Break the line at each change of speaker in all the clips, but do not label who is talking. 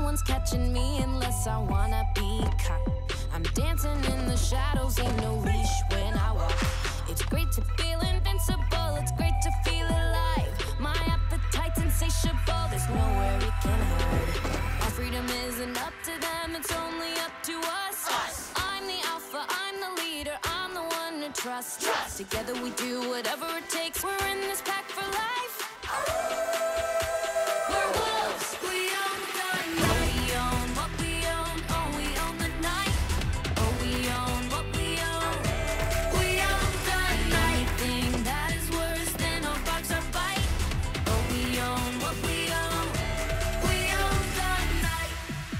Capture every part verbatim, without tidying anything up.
one's catching me unless I wanna be caught. I'm dancing in the shadows, ain't no leash when I walk. It's great to feel invincible, it's great to feel alive. My appetite's insatiable, there's nowhere it can hide. Our freedom isn't up to them, it's only up to us. us. I'm the alpha, I'm the leader, I'm the one to trust. trust. Together we do whatever it takes, we're in this pack for life. We're wolves, we own the night. We own what we own, oh we own the night. Oh we own what we own, we own the night. Anything that is worse than a box or bite. Oh we own what we own, we own the night.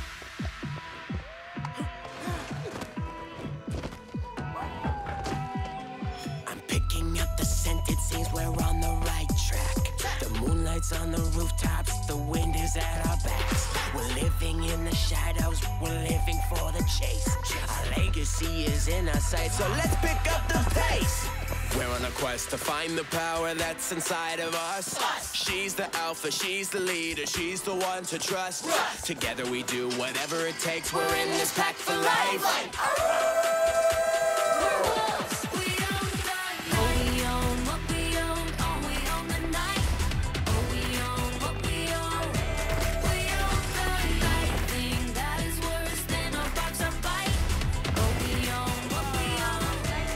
I'm picking up the scent, it seems we're on the right track. The moonlight's on the rooftops, the wind is at our backs. We're living in the shadows, we're living for the chase. Our legacy is in our sight, so let's pick up the pace. We're on a quest to find the power that's inside of us. She's the alpha, she's the leader, she's the one to trust. Together we do whatever it takes, we're in this pack for life.
We're wolves, we own the night. Oh we own what we own, oh we own the night. Oh we own what we own, we own the night. Anything that is worse than a box or bite. Oh we own what we own,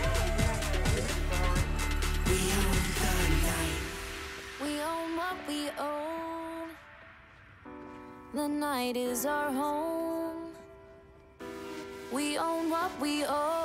We own the night.
we own what we own. The night is our home. We own what we own.